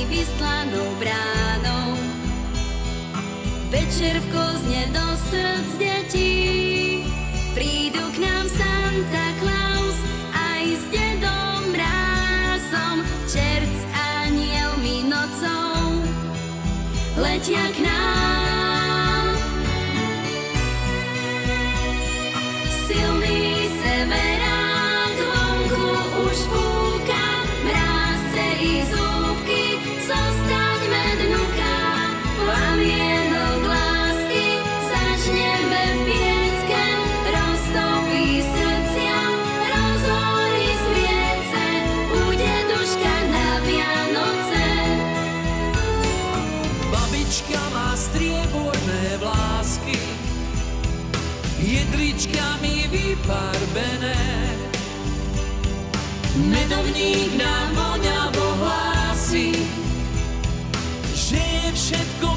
vystlanou bránou. Večer v Kozne do srdc detí, prídu k nám Santa Claus aj s Dedom Mrázom. Čert s anielmi nocou letia k nám. Silný severák vonku už fúka, mráz cerí zúbky, zostaňme dnuka. Plamienok lásky začneme v piecke, roztopí srdcia, rozhorí sviece, bude duška na Vianoce. Babička má strieborné vlásky, jedličkami vyfarbené. Medovník nám voňavo hlási, že je všetko